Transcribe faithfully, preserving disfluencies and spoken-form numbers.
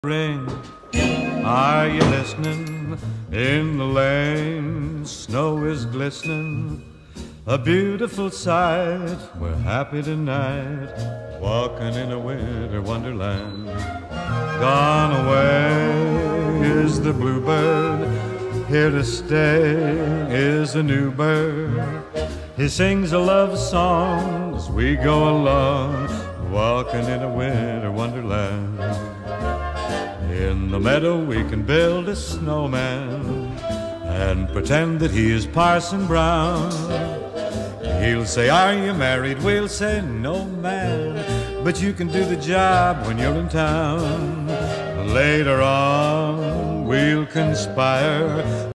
Ring, are you listening? In the lane, snow is glistening. A beautiful sight, we're happy tonight, walking in a winter wonderland. Gone away is the bluebird, here to stay is a new bird. He sings a love song as we go along, walking in a winter wonderland. In the meadow we can build a snowman and pretend that he is Parson Brown. He'll say, "Are you married?" We'll say, "No, man, but you can do the job when you're in town." Later on we'll conspire